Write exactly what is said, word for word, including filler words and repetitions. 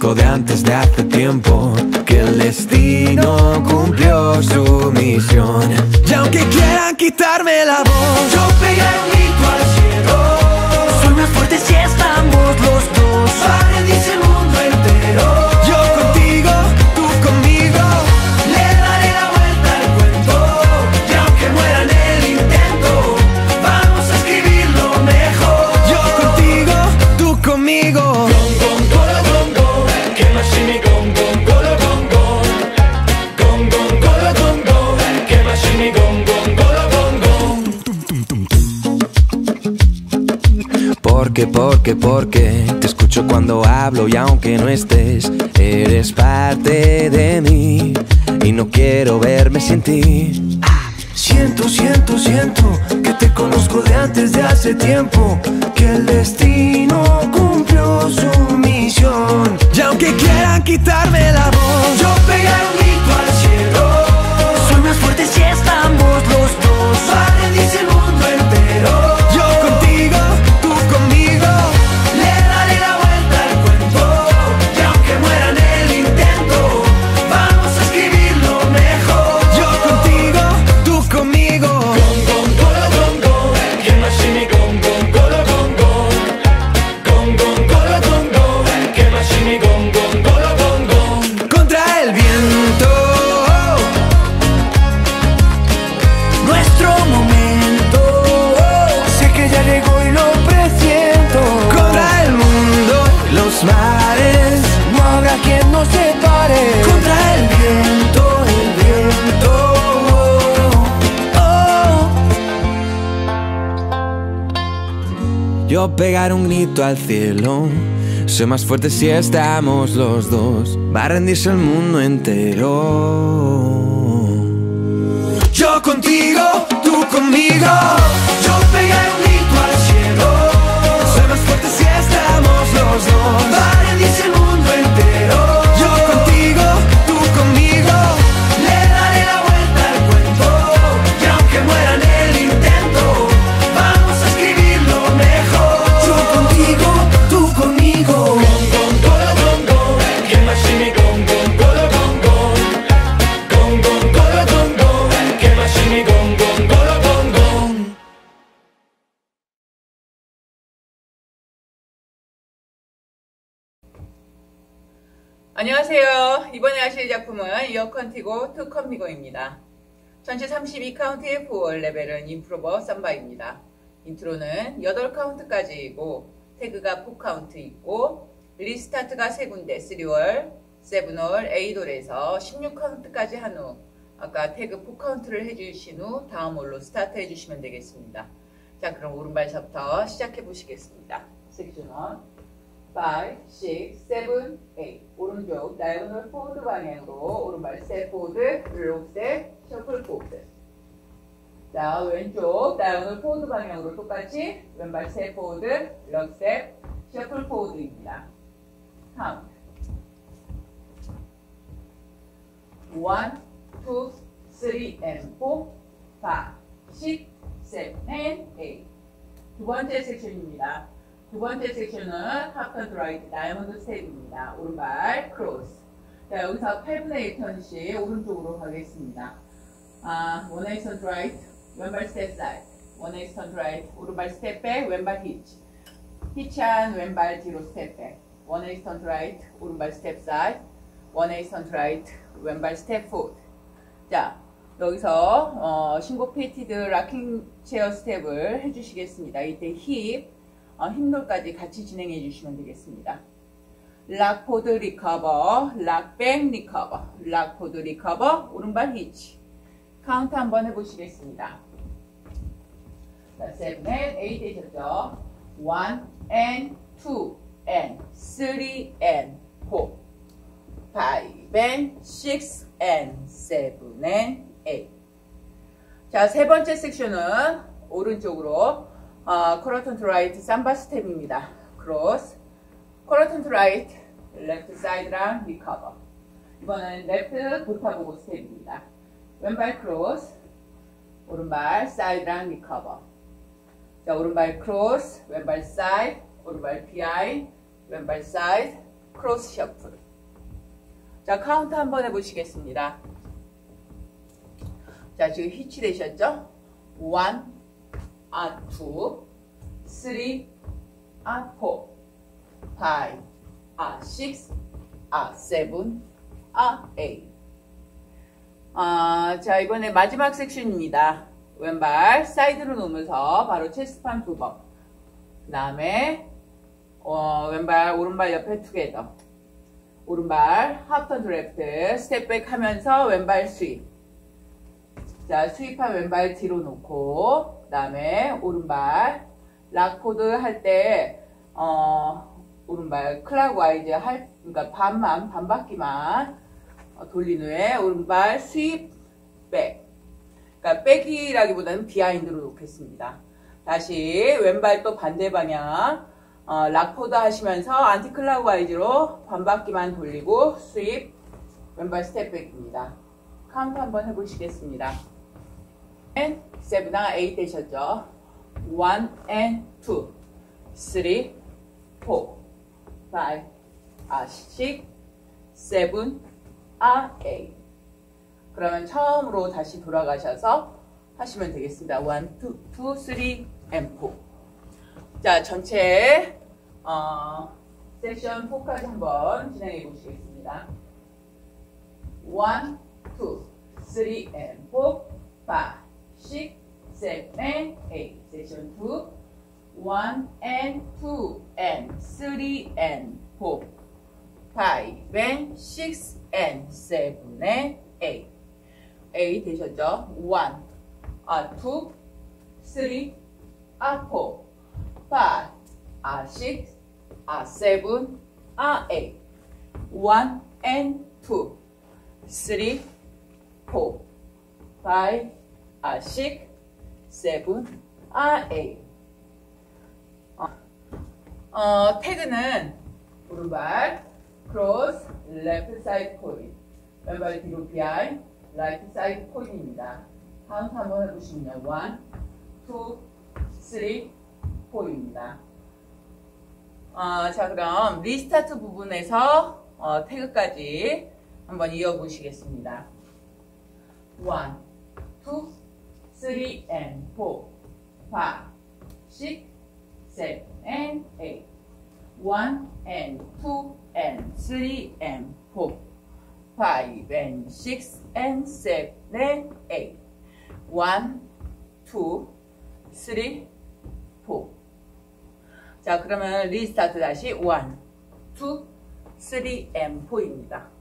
conozco de antes de hace tiempo, que el destino cumplió su misión. Y aunque quieran quitarme la voz, yo pegaré un grito al cielo. Soy más fuerte si estamos los dos. Padre dice el mundo entero. Yo contigo, tú conmigo. Le daré la vuelta al cuento. Y aunque muera en el intento, vamos a escribirlo mejor. Yo contigo, tú conmigo. Porque, porque, porque te escucho cuando hablo y aunque no estés, eres parte de mí y no quiero verme sin ti. Siento, siento, siento que te conozco de antes de hace tiempo, que el destino cumplió su misión. Y aunque quieran quitarme la voz, yo pegaré un grito al cielo. Soy más fuerte si estamos los dos. Padre dice el mundo entero. Yo contigo, tú conmigo. Le daré la vuelta al cuento. Y aunque muera en el intento, vamos a escribirlo mejor. Yo contigo, tú conmigo. Gong, gong, golo, gong, gong. ¿Quién más si mi gong, gong, golo, gong, gong? Gong, gong, golo, gong, gong. ¿Quién más si mi gong, gong, golo, gong, gong? Contra el viento, nuestro momento. Sé que ya llegó y lo presiento. Contra el mundo, los mares, no habrá quien nos separe. Contra el viento, el viento. Oh. Yo pegaré un grito al cielo. Soy más fuerte si estamos los dos. Va a rendirse el mundo entero. Yo contigo, tú conmigo. Yo pegaré un grito al cielo. Soy más fuerte si estamos los dos. Va a rendirse el mundo entero. Yo contigo, tú conmigo. Le daré la vuelta al cuento. Y aunque muera en el intento, vamos a escribirlo mejor. Yo contigo, tú conmigo. Gong, gong, golo, gong, gong. ¿Quién más si mi gong, gong, golo, gong, gong? Gong, gong, golo, gong, gong. ¿Quién más si mi gong, gong, golo, gong, gong? 안녕하세요. 이번에 하실 작품은 이어 컨티고 투 컴미고입니다. 전체 삼십이 카운트의 포월 레벨은 임프로버 삼바입니다. 인트로는 여덟 카운트까지이고 태그가 사 카운트 있고 리스타트가 세 군데 삼 월, 칠 월, 팔 월에서 십육 카운트까지 한 후 아까 태그 사 카운트를 해주신 후 다음 월로 스타트 해주시면 되겠습니다. 자, 그럼 오른발서부터 시작해 보시겠습니다. 섹션 일 오, 육, 칠, 팔 오른쪽 다이어고널 포워드 방향으로 오른발 스텝 포워드, 록 스텝, 셔플 포워드. 자, 왼쪽 다이어고널 포워드 방향으로 똑같이 왼발 스텝 포워드, 록 스텝, 셔플 포워드입니다. 카운트 일, 이, 삼, and 사, 육, 칠, and 팔. 두 번째 섹션입니다. 두 번째 섹션은 하프 라이트 다이아몬드 스텝입니다. 오른발 크로스. 자, 여기서 팔분의 일 턴씩 오른쪽으로 가겠습니다. 아, 원 에이스 턴 라이트, 왼발 스텝 사이드. 원 에이스 턴 라이트, 오른발 스텝 백, 왼발 히치. 히치한 왼발 뒤로 스텝 백. 원 에이스 턴 라이트, 오른발 스텝 사이드. 원 에이스 턴 라이트, 왼발 스텝 포드. 자, 여기서 어, 싱고페이티드 락킹 체어 스텝을 해주시겠습니다. 이때 힙, 어, 힙롤까지 같이 진행해 주시면 되겠습니다. 락포드 리커버, 락백 리커버, 락포드 리커버, 오른발 히치. 카운트 한번 해보시겠습니다. 자, 칠, 팔 되셨죠? 일 and two and three and four, five and six and seven and eight. 자, 세 번째 섹션은 오른쪽으로 어, 코러턴 투 라이트 삼바 스텝입니다. 크로스, 코러턴 투 라이트, 레프트 사이드랑 리커버. 이번엔 레프트 보타보고 스텝입니다. 왼발 크로스, 오른발 사이드랑 리커버. 자, 오른발 크로스, 왼발 사이드, 오른발 비하인드, 왼발 사이드, 크로스 셔플. 자, 카운트 한번 해보시겠습니다. 자, 지금 휘치 되셨죠? one, 아, two, three, 아, four, five, 아, six, 아, seven, 아, eight. 아, 자, 이번에 마지막 섹션입니다. 왼발 사이드로 놓으면서 바로 체스트판 두 번. 그 다음에 어, 왼발 오른발 옆에 투게더. 오른발 하프턴 드래프트 스텝백 하면서 왼발 스윕. 자, 스윕한 왼발 뒤로 놓고 그 다음에 오른발 락포드 할 때 어, 오른발 클락와이즈 할 그러니까 반만 반 바퀴만 어, 돌린 후에 오른발 스윕 백. 그러니까 백이라기보다는 비하인드로 놓겠습니다. 다시 왼발 또 반대 방향 어, 락포드 하시면서 안티클락와이즈로 반바퀴만 돌리고 스윕 왼발 스텝백입니다. 카운트 한번 해보시겠습니다. 세븐, 에잇 되셨죠? one and two, three, four, five, six, seven, eight. 그러면 처음으로 다시 돌아가셔서 하시면 되겠습니다. one, two, two, three, and four. 자, 전체 어, 섹션 사까지 한번 진행해 보시겠습니다. one, two, three, and four, five, six, seven, and eight. 섹션 two, one, and two, and three, and four, five, and six, and seven, and eight. eight 되셨죠? one, 아, two, three, 아, four, five, 아, six, 아, seven, 아, eight. one and two, three, four, five, 아, six, seven, 아, eight. 어, 어, 태그는 오른발 크로스, 레프트 사이드 코인, 왼발 뒤로 비하인드, 라이트 사이드 코인입니다. 카운트 한번 해보시면요. one, two, three, four입니다. 어, 자, 그럼 리스타트 부분에서 어, 태그까지 한번 이어보시겠습니다. one, two, three, and four, five, six, seven, and eight. one, and two, and three, and four, five, and six, and seven, and eight. one, two, three, four. 자, 그러면 리스타트 다시 one, two, three, and four입니다.